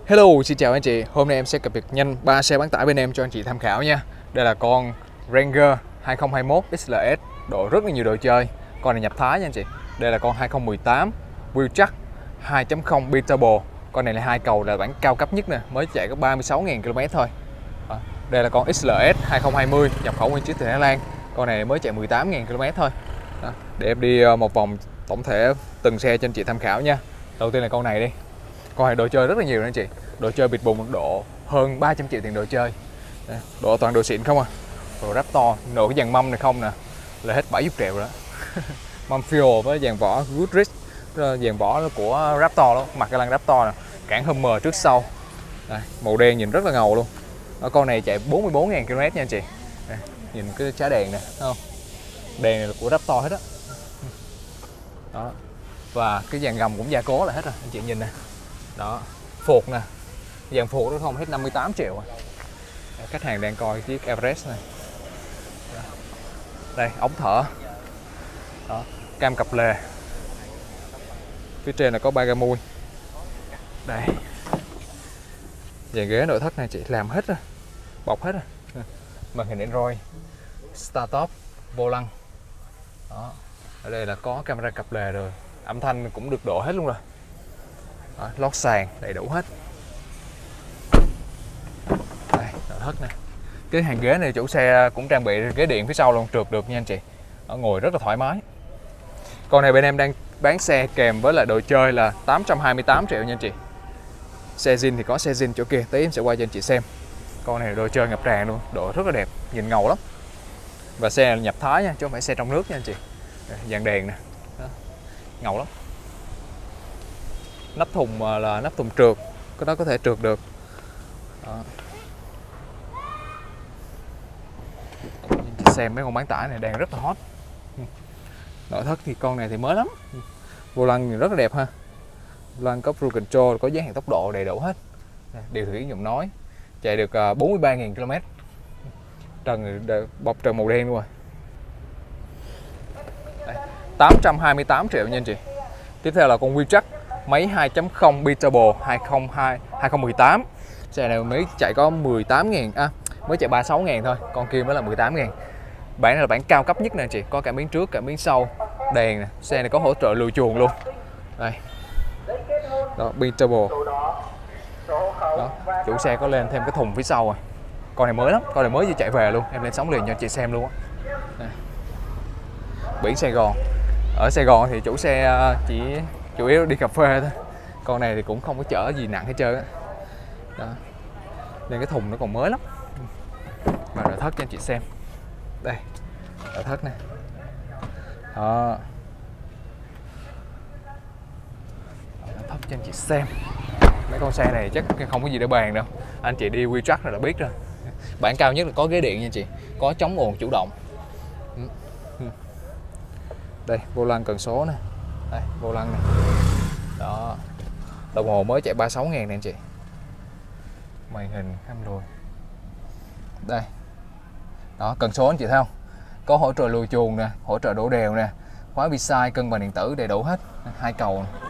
Hello, xin chào anh chị. Hôm nay em sẽ cập nhật nhanh 3 xe bán tải bên em cho anh chị tham khảo nha. Đây là con Ranger 2021 XLS, độ rất là nhiều đồ chơi. Con này nhập Thái nha anh chị. Đây là con 2018 Wheeltrack 2.0 Bi-Turbo. Con này là 2 cầu, là bản cao cấp nhất nè, mới chạy có 36.000 km thôi. Đây là con XLS 2020 nhập khẩu nguyên chiếc từ Thái Lan. Con này mới chạy 18.000 km thôi. Để em đi một vòng tổng thể từng xe cho anh chị tham khảo nha. Đầu tiên là con này đi. Con này đồ chơi rất là nhiều anh chị. Đồ chơi bịt bùng độ hơn 300 triệu tiền đồ chơi. Độ toàn đồ xịn không à. Đồ Raptor, nổ cái dàn mâm này không nè là hết 70 triệu rồi đó. Mâm fuel với dàn vỏ Goodrich, dàn vỏ của Raptor đó, mặt cái lăng Raptor nè, cản Hummer trước sau. Đây, màu đen nhìn rất là ngầu luôn. Con này chạy 44.000 km nha anh chị. Đây, nhìn cái trái đèn nè, thấy không? Đèn này là của Raptor hết á. Đó. Và cái dàn gầm cũng gia cố là hết rồi, anh chị nhìn nè. Đó, phuộc nè. Dàn phuộc đó không hết 58 triệu rồi. Khách hàng đang coi chiếc Everest này. Đây, ống thở. Đó, cam cặp lề. Phía trên là có ba ga mui. Đây. Dàn ghế nội thất này chị làm hết rồi. Bọc hết rồi. Màn hình Android, Start Top, vô lăng. Đó. Ở đây là có camera cặp lề rồi. Âm thanh cũng được độ hết luôn rồi. Đó, lót sàn đầy đủ hết. Đây, nội thất nè. Cái hàng ghế này chủ xe cũng trang bị ghế điện phía sau luôn, trượt được nha anh chị. Đó, ngồi rất là thoải mái. Con này bên em đang bán xe kèm với lại đồ chơi là 828 triệu nha anh chị. Xe zin thì có xe zin chỗ kia, tí em sẽ quay cho anh chị xem. Con này đồ chơi ngập tràn luôn, độ rất là đẹp, nhìn ngầu lắm. Và xe nhập Thái nha, chứ không phải xe trong nước nha anh chị. Dàn đèn nè. Đó, ngầu lắm. Nắp thùng là nắp thùng trượt, cái đó có thể trượt được. Đó. Xem mấy con bán tải này đang rất là hot. Nội thất thì con này thì mới lắm. Vô lăng rất là đẹp ha. Vô lăng có cruise control, có giới hạn tốc độ đầy đủ hết. Điều khiển giọng nói. Chạy được 43.000 km. Trần bọc trần màu đen luôn rồi. Đây, 828 triệu nha anh chị. Tiếp theo là con Wheeltrack máy 2.0 Bi-Turbo 2018. Xe này mới chạy có 18.000 mới chạy 36.000 thôi, con kia mới là 18.000. Bản này là bản cao cấp nhất nè chị, có cảm biến trước, cảm biến sau, đèn nè, xe này có hỗ trợ lùi chuồng luôn. Đây. Đó, Bi-Turbo. Đó, chủ xe có lên thêm cái thùng phía sau rồi. Con này mới lắm, con này mới vừa chạy về luôn, em lên sóng liền cho chị xem luôn á. Biển Sài Gòn. Ở Sài Gòn thì chủ xe chỉ chủ yếu đi cà phê thôi. Con này thì cũng không có chở gì nặng hết trơn á. Đó. Nên cái thùng nó còn mới lắm. Và nội thất cho anh chị xem. Đây, nội thất nè. Đó. Nội thất cho anh chị xem. Mấy con xe này chắc không có gì để bàn đâu. Anh chị đi Wheeltrack rồi là biết rồi. Bản cao nhất là có ghế điện nha anh chị. Có chống ồn chủ động. Đây, vô lăng cần số nè. Đây, vô lăng nè. Đó. Đồng hồ mới chạy 36.000 nè anh chị. Màn hình cam lùi. Đây. Đó, cần số anh chị thấy không? Có hỗ trợ lùi chuồng nè, hỗ trợ đổ đều nè, khóa bi sai, cân bằng điện tử đầy đủ hết. 2 cầu nè.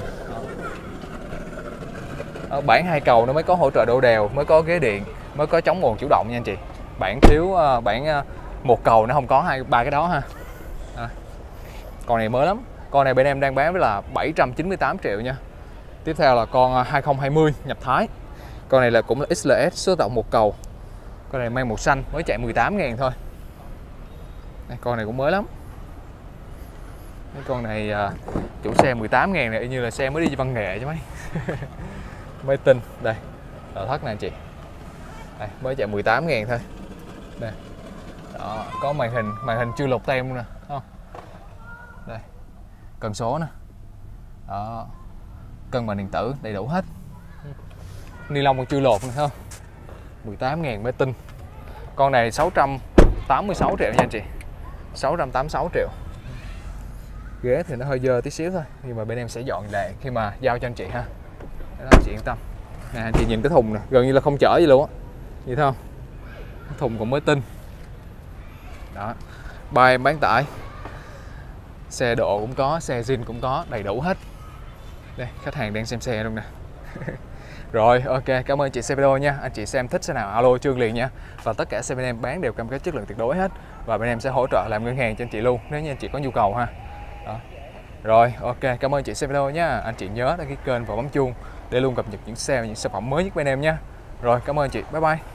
Đó, bản 2 cầu nó mới có hỗ trợ đổ đều, mới có ghế điện, mới có chống ồn chủ động nha anh chị. Bản thiếu bản 1 cầu nó không có 2-3 cái đó ha. À. Con này mới lắm. Con này bên em đang bán với là 798 triệu nha. Tiếp theo là con 2020 nhập Thái. Con này là cũng là XLS số động 1 cầu. Con này mang màu xanh, mới chạy 18.000 thôi. Đây, con này cũng mới lắm. Cái con này chủ xe 18.000 này y như là xe mới đi văn nghệ chứ mấy. Mới tin. Đây, nội thất này anh chị. Đây, mới chạy 18.000 thôi. Đây. Đó, có màn hình chưa lột tem luôn nè, không? Đây. Cần số nè. Đó. Cân bằng điện tử đầy đủ hết. Ni lông còn chưa lột nữa không? 18.000 mới tin. Con này 686 triệu nha anh chị. 686 triệu. Ghế thì nó hơi dơ tí xíu thôi, nhưng mà bên em sẽ dọn lại khi mà giao cho anh chị ha. Đó, anh chị yên tâm. Nè anh chị nhìn cái thùng nè, gần như là không chở gì luôn á. Vậy thấy không? Cái thùng còn mới tinh. Đó. Ba em bán tải. Xe độ cũng có, xe zin cũng có, đầy đủ hết. Đây, khách hàng đang xem xe luôn nè. Rồi, ok, cảm ơn chị xem video nha. Anh chị xem thích xe nào alo Trương liền nha. Và tất cả xe bên em bán đều cam kết chất lượng tuyệt đối hết. Và bên em sẽ hỗ trợ làm ngân hàng cho anh chị luôn nếu như anh chị có nhu cầu ha. Đó. Rồi, ok, cảm ơn chị xem video nha. Anh chị nhớ đăng ký kênh và bấm chuông để luôn cập nhật những sale, những sản phẩm mới nhất bên em nha. Rồi, cảm ơn chị. Bye bye.